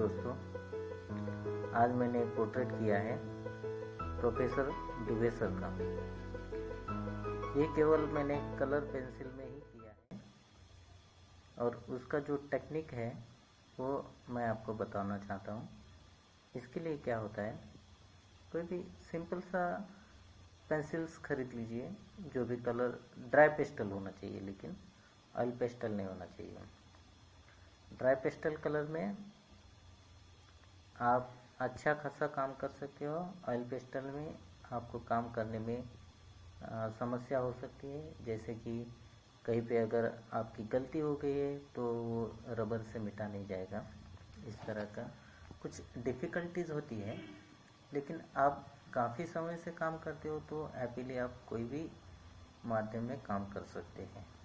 दोस्तों, आज मैंने एक पोर्ट्रेट किया है प्रोफेसर दुबे सर का। ये केवल मैंने कलर पेंसिल में ही किया है और उसका जो टेक्निक है वो मैं आपको बताना चाहता हूँ। इसके लिए क्या होता है, कोई भी सिंपल सा पेंसिल्स खरीद लीजिए, जो भी कलर ड्राई पेस्टल होना चाहिए, लेकिन ऑयल पेस्टल नहीं होना चाहिए। ड्राई पेस्टल कलर में आप अच्छा खासा काम कर सकते हो। ऑयल पेस्टल में आपको काम करने में समस्या हो सकती है, जैसे कि कहीं पे अगर आपकी गलती हो गई है तो वो रबर से मिटा नहीं जाएगा। इस तरह का कुछ डिफ़िकल्टीज़ होती है, लेकिन आप काफ़ी समय से काम करते हो तो हैप्पीली आप कोई भी माध्यम में काम कर सकते हैं।